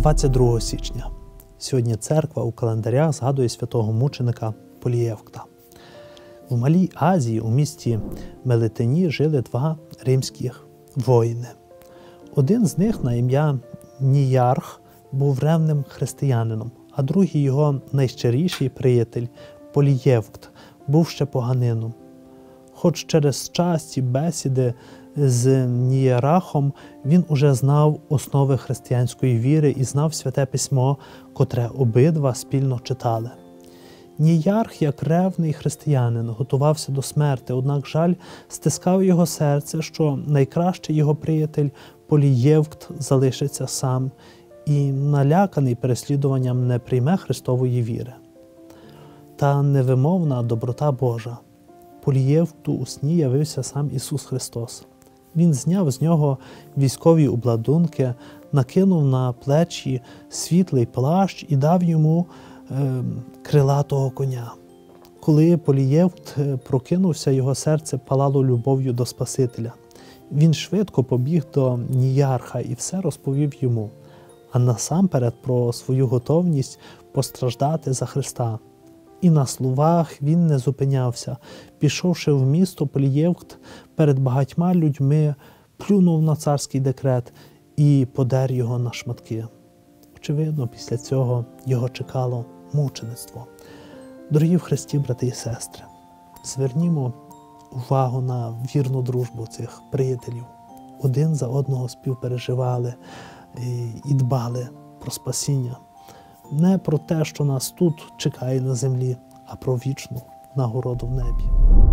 22 січня. Сьогодні церква у календарях згадує святого мученика Полієвкта. В Малій Азії, у місті Мелитині, жили два римських воїни. Один з них на ім'я Ніярх був ревним християнином, а другий його найщиріший приятель Полієвкт був ще поганином. Хоч через часті бесіди з Ніярахом він уже знав основи християнської віри і знав Святе Письмо, котре обидва спільно читали. Ніярх, як ревний християнин, готувався до смерти, однак жаль стискав його серце, що найкращий його приятель Полієвкт залишиться сам і, наляканий переслідуванням, не прийме Христової віри. Та невимовна доброта Божа. Полієвкту у сні явився сам Ісус Христос. Він зняв з нього військові обладунки, накинув на плечі світлий плащ і дав йому крилатого коня. Коли Полієвкт прокинувся, його серце палало любов'ю до Спасителя. Він швидко побіг до Ніярха і все розповів йому, а насамперед про свою готовність постраждати за Христа. І на словах він не зупинявся. Пішовши в місто, Полієвкт перед багатьма людьми плюнув на царський декрет і подер його на шматки. Очевидно, після цього його чекало мучеництво. Дорогі в Христі, брати і сестри, звернімо увагу на вірну дружбу цих приятелів. Один за одного співпереживали і дбали про спасіння. Не про те, що нас тут чекає на землі, а про вічну нагороду в небі.